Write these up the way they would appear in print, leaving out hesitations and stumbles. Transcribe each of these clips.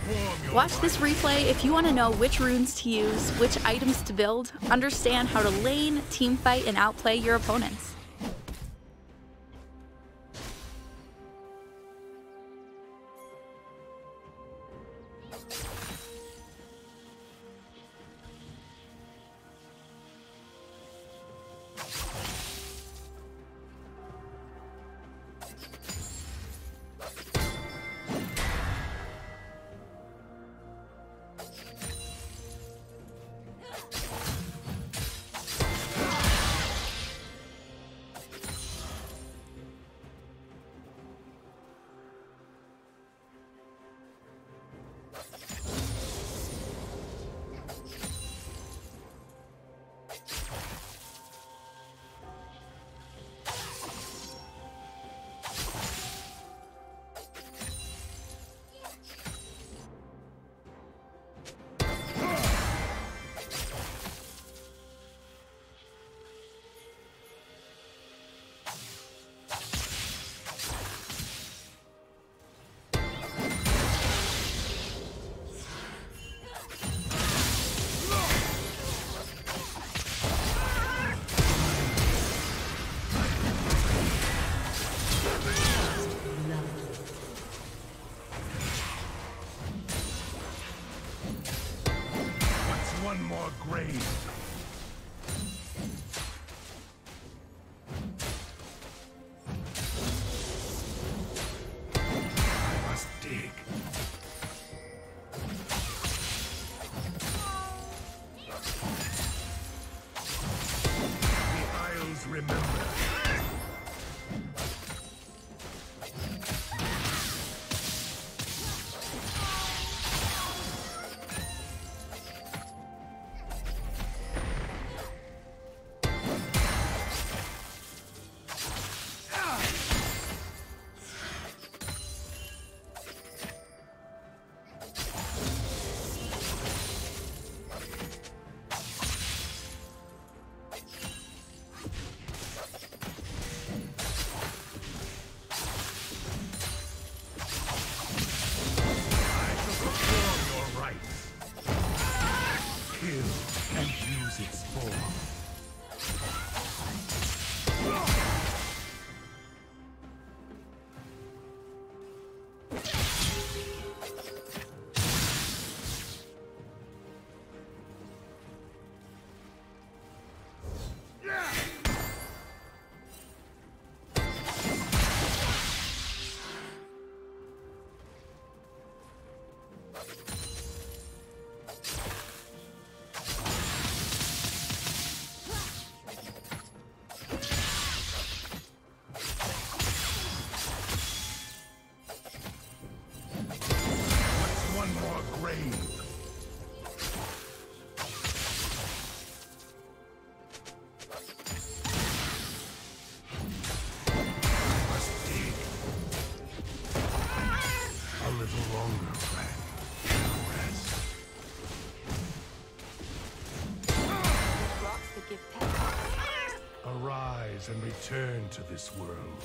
Watch this replay if you want to know which runes to use, which items to build, understand how to lane, teamfight, and outplay your opponents. One more grave. I must dig. The Isles remember. And use its form. Arise and return to this world.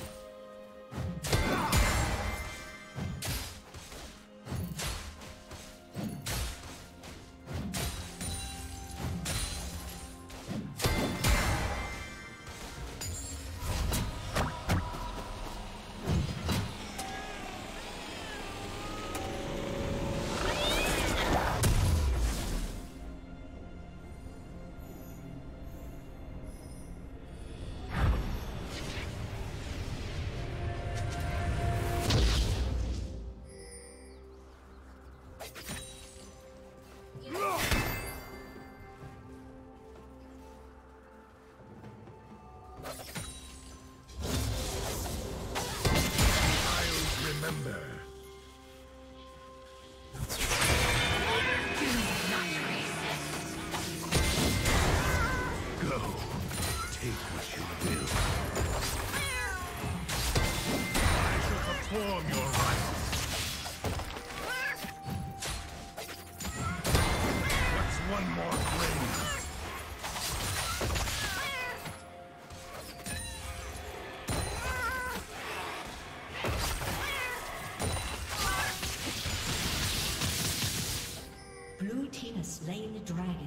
Perform your rites. has slain the dragon.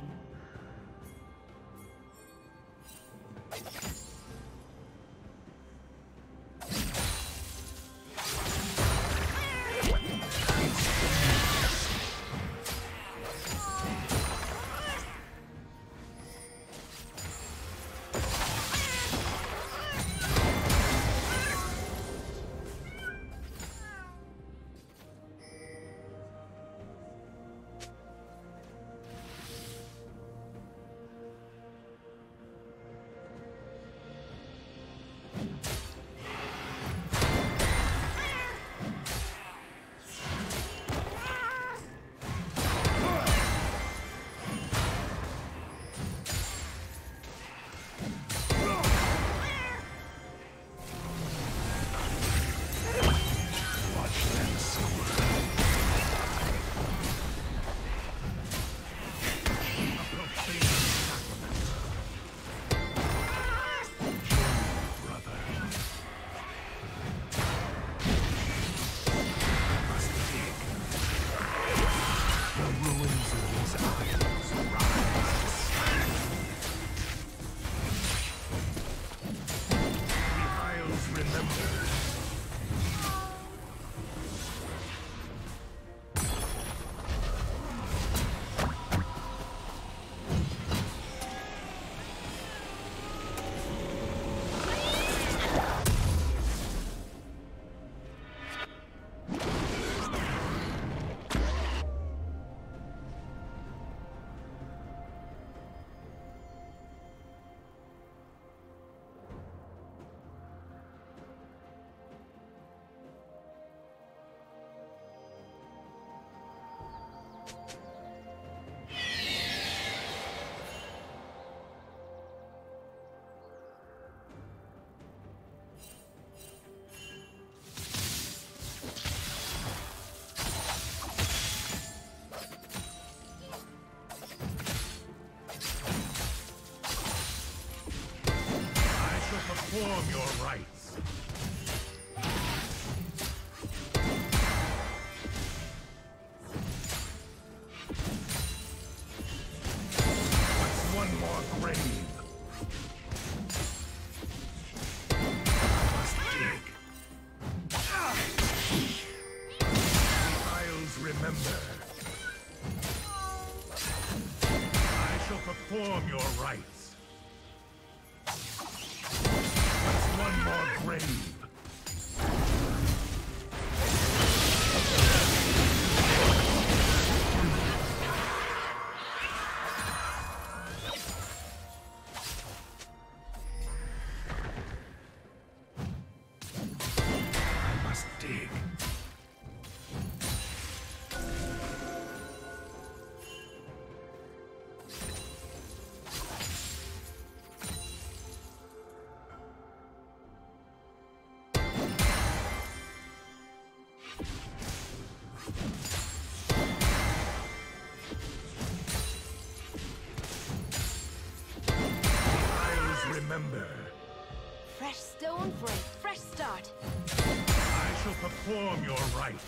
Perform your rites. What's one more grave? Must dig. Isles remember. I shall perform your rites. One more grave. I must dig. Remember. Fresh stone for a fresh start. I shall perform your rites.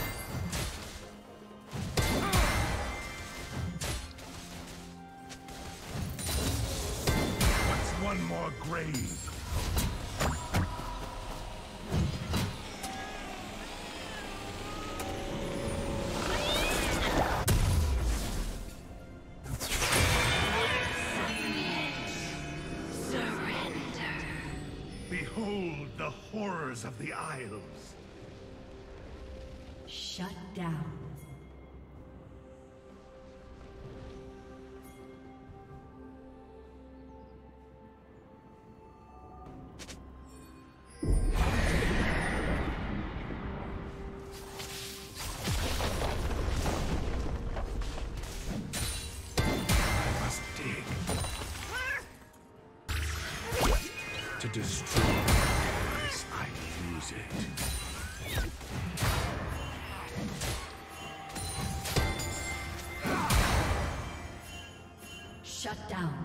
What's one more grave? Behold the horrors of the Isles. Shut down. To destroy as I use it. Shut down.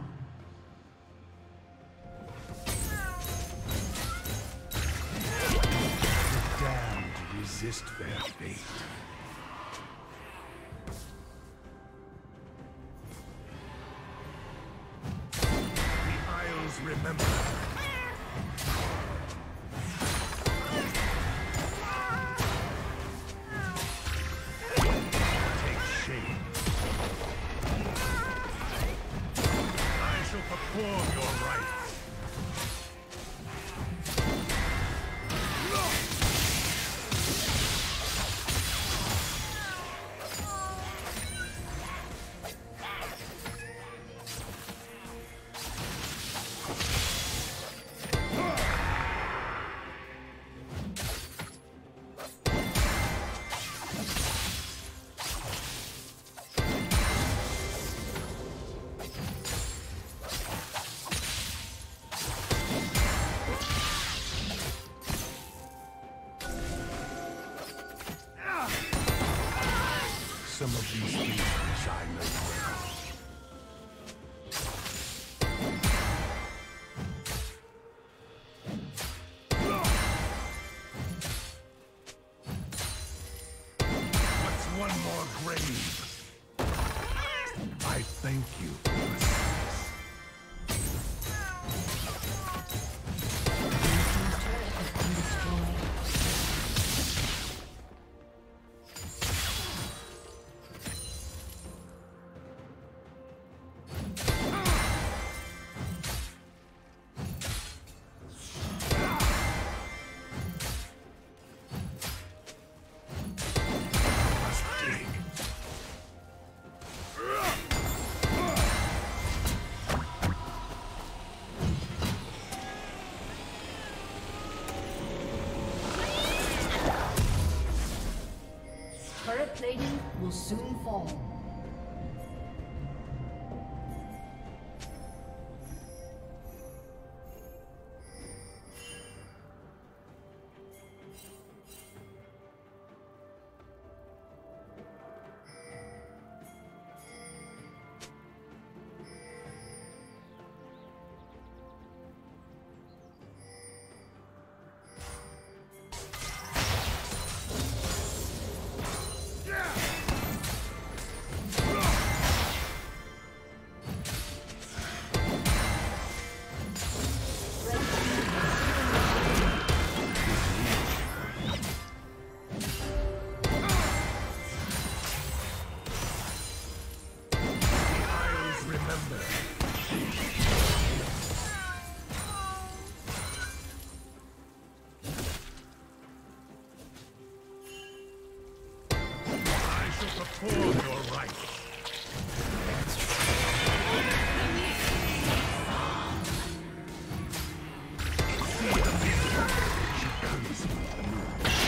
The damned resist their fate. remember. Take shape. I shall perform your rites. Some of these things which I know well. What's one more grave? I thank you for your service. Turret plating will soon fall. Perform your rites. See the mirror. She comes with the moon.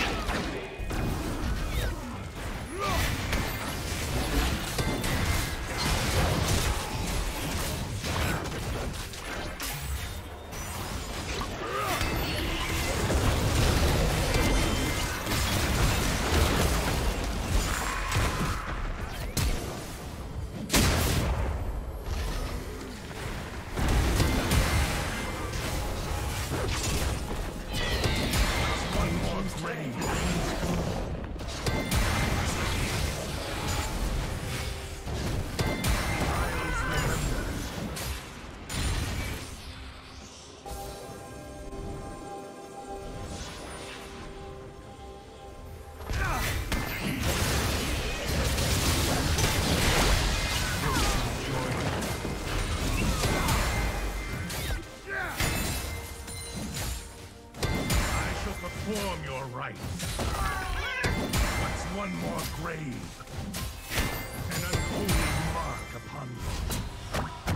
Perform your rites. What's one more grave? An unholy mark upon you.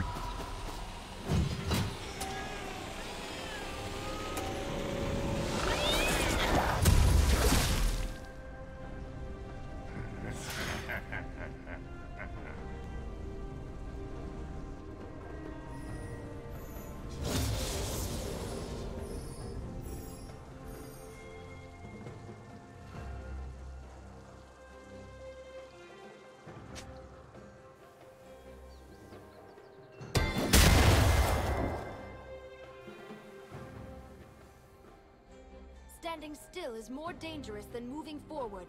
Standing still is more dangerous than moving forward.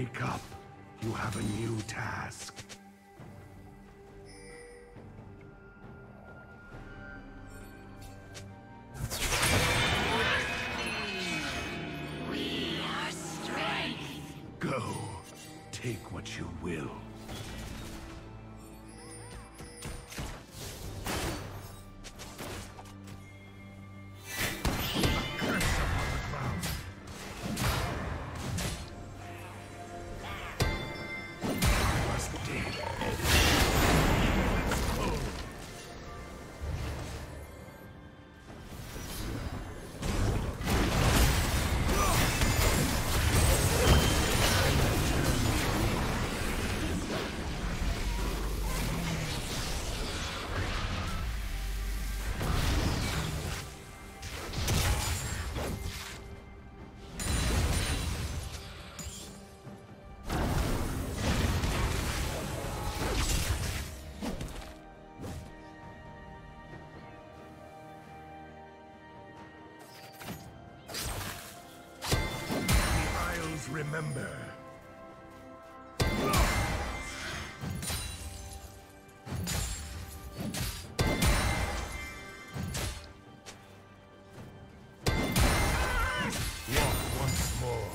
Wake up. You have a new task. We are strength. Go. Take what you will. Remember. Walk once more.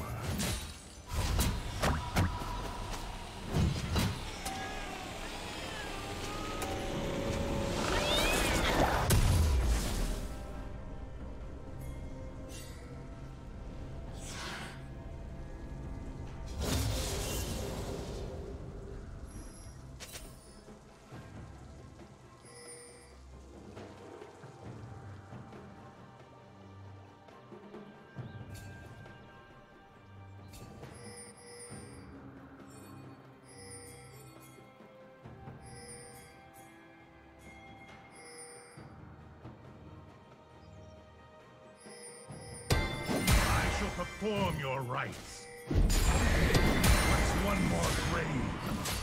Perform your rites. What's one more grave?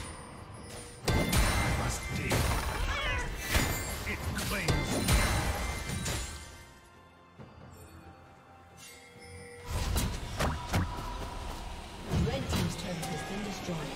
I must dig. It claims me. Red team's turret has been destroyed.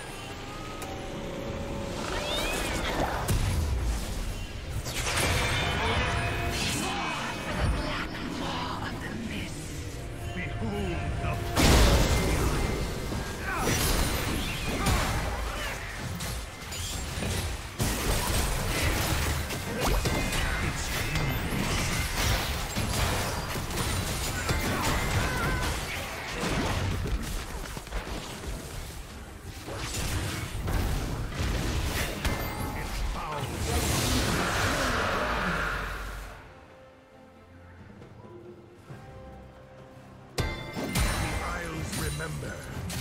Remember.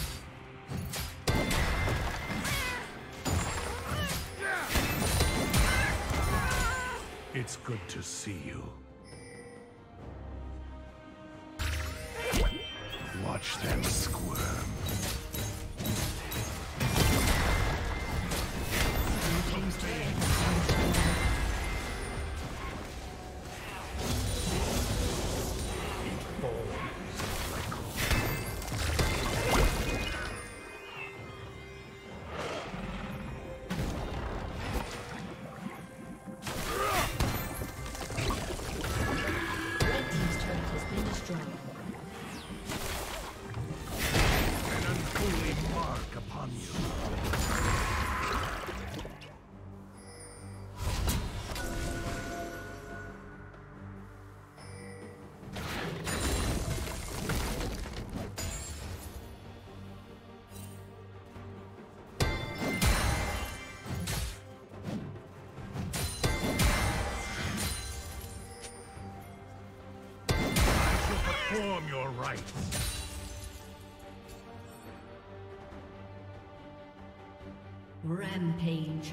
It's good to see you. Watch them squirm. Perform your rites. Rampage.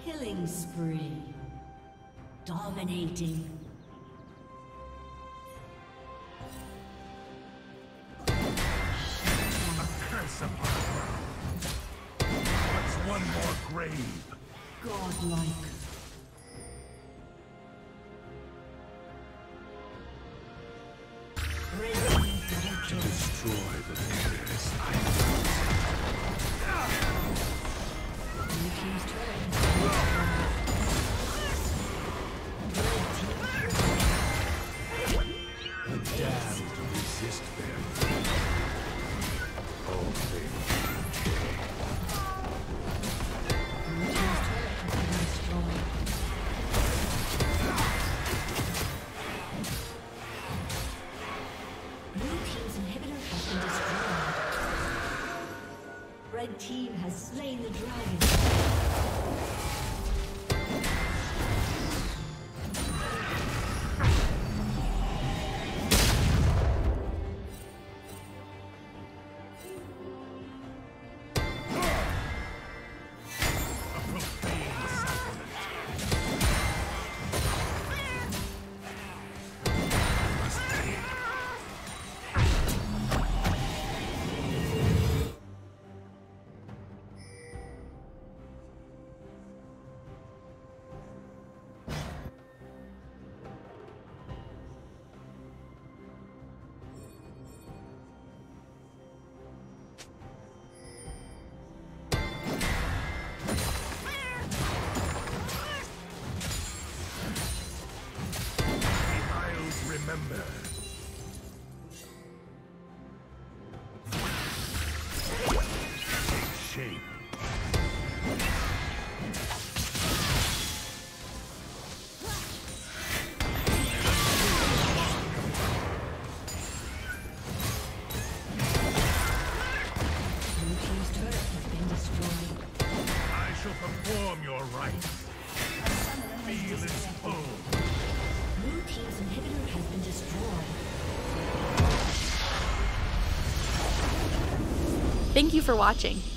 Killing spree. Dominating. A curse upon her. What's one more grave? Godlike. To destroy the nearest items. Blue team's turret. The damned resist them. All things change. Blue team's turret has been destroyed. Blue team's inhibitor has been destroyed. Red team has slain the dragon. A profane sacrament. Must pay. I'll remember. Take shape. Blue team's turret has been destroyed. I shall perform your rites. Feel its pull. Blue team's inhibitor has been destroyed. Thank you for watching.